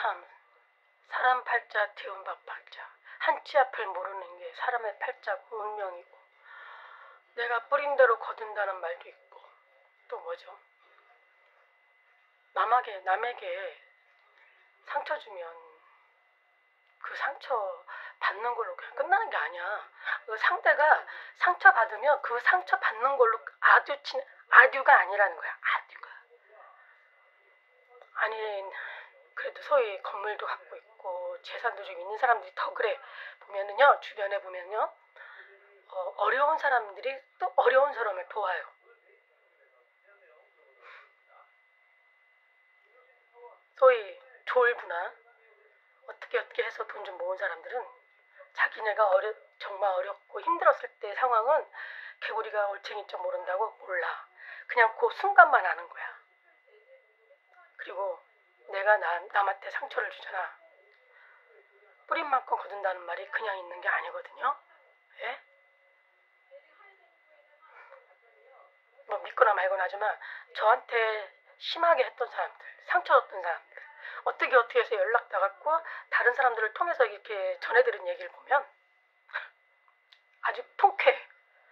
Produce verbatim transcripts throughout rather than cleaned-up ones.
참, 사람 팔자 뒤움박 팔자. 한치 앞을 모르는 게 사람의 팔자고 운명이고, 내가 뿌린 대로 거둔다는 말도 있고, 또 뭐죠? 남에게, 남에게 상처 주면 그 상처 받는 걸로 그냥 끝나는 게 아니야. 그 상대가 상처 받으면 그 상처 받는 걸로 아듀 친, 아듀가 아니라는 거야. 아듀가. 아니, 그래도 소위 건물도 갖고 있고 재산도 좀 있는 사람들이 더 그래. 보면은요, 주변에 보면요, 어, 어려운 사람들이 또 어려운 사람을 도와요. 소위 졸부나 어떻게 어떻게 해서 돈 좀 모은 사람들은 자기네가 어려, 정말 어렵고 힘들었을 때 상황은 개구리가 올챙이점 모른다고 몰라. 그냥 그 순간만 아는 거야. 그리고 내가 나, 남한테 상처를 주잖아. 뿌린 만큼 거둔다는 말이 그냥 있는 게 아니거든요. 예? 뭐 믿거나 말거나 하지만 저한테 심하게 했던 사람들, 상처 줬던 사람들, 어떻게 어떻게 해서 연락 나갔고 다른 사람들을 통해서 이렇게 전해들은 얘기를 보면 아주 통쾌해.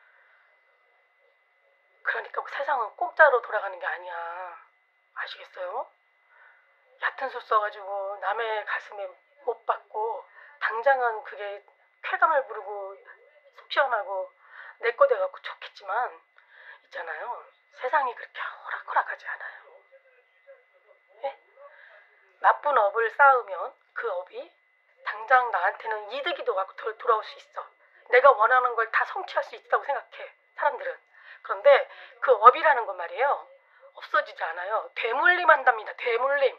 그러니까 세상은 공짜로 돌아가는 게 아니야. 아시겠어요? 얕은 소 써가지고 남의 가슴에 못 박고 당장은 그게 쾌감을 부르고 속 시원하고 내 거 돼갖고 좋겠지만 있잖아요. 세상이 그렇게 호락호락하지 않아요. 예? 나쁜 업을 쌓으면 그 업이 당장 나한테는 이득이 돼갖고 돌아올 수 있어. 내가 원하는 걸 다 성취할 수 있다고 생각해. 사람들은. 그런데 그 업이라는 건 말이에요. 없어지지 않아요. 되물림한답니다. 되물림.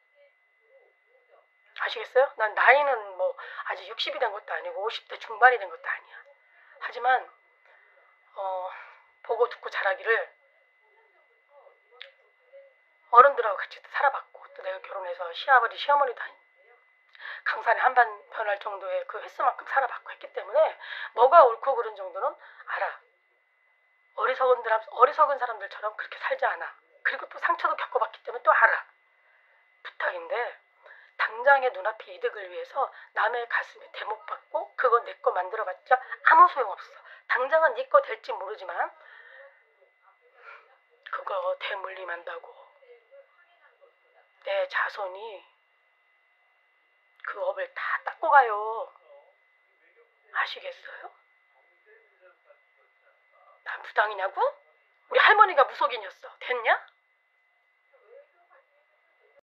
아시겠어요? 난 나이는 뭐 아직 육십이 된 것도 아니고 오십 대 중반이 된 것도 아니야. 하지만 어, 보고 듣고 자라기를 어른들하고 같이 살아봤고 또 내가 결혼해서 시아버지 시어머니도 강산에 한반 변할 정도의 그 횟수만큼 살아봤고 했기 때문에 뭐가 옳고 그른 정도는 알아. 어리석은, 어리석은 사람들처럼 그렇게 살지 않아. 그리고 또 상처도 겪어봤기 때문에 또 알아. 부탁인데 당장의 눈앞의 이득을 위해서 남의 가슴에 대목 받고 그거 내 거 만들어봤자 아무 소용없어. 당장은 네 거 될지 모르지만 그거 대물림한다고 내 자손이 그 업을 다 닦고 가요. 아시겠어요? 난 무당이냐고? 우리 할머니가 무속인이었어. 됐냐?